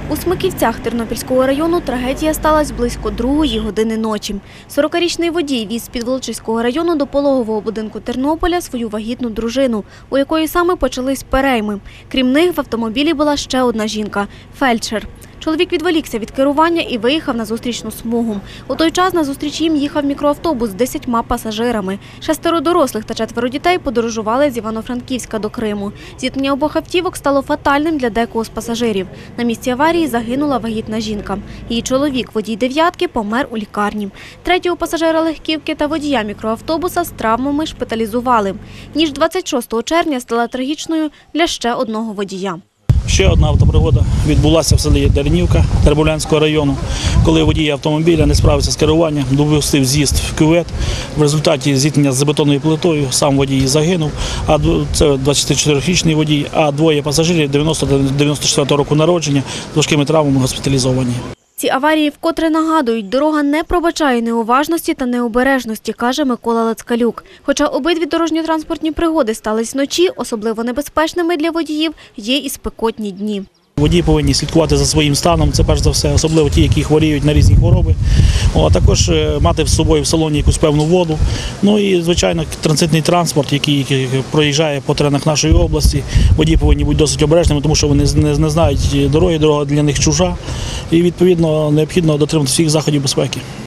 У Смиківцях Тернопільського району трагедія сталася близько 2-ї години ночі. 40-річний водій віз з-під Волочиського району до пологового будинку Тернополя свою вагітну дружину, у якої саме почались перейми. Крім них, в автомобілі була ще одна жінка – фельдшер. Чоловік відволікся від керування і виїхав на зустрічну смугу. У той час на зустріч їм їхав мікроавтобус з 10 пасажирами. 6 дорослих та 4 дітей подорожували з Івано-Франківська до Криму. Зіткнення обох автівок стало фатальним для декого з пасажирів. На місці аварії загинула вагітна жінка. Її чоловік, водій «дев'ятки», помер у лікарні. Третього пасажира легківки та водія мікроавтобуса з травмами шпиталізували. Ніч 26 червня стала трагічною для ще одного водія. Ще одна автопригода відбулася в селі Дернівка Тернопільського району, коли водій автомобіля не справився з керуванням, допустив з'їзд в кювет. В результаті зіткнення з бетонною плитою сам водій загинув, це 24-річний водій, а двоє пасажирів 90-94 року народження з важкими травмами госпіталізовані. Ці аварії вкотре нагадують, дорога не пробачає неуважності та необережності, каже Микола Лацкалюк. Хоча обидві дорожньо-транспортні пригоди стались вночі, особливо небезпечними для водіїв є і спекотні дні. Водії повинні слідкувати за своїм станом, це перш за все, особливо ті, які хворіють на різні хвороби. А також мати з собою в салоні якусь певну воду. Ну і, звичайно, транзитний транспорт, який проїжджає по теренах нашої області. Водії повинні бути досить обережними, тому що вони не знають дороги, дорога для них чужа. І, відповідно, необхідно дотримуватися всіх заходів безпеки.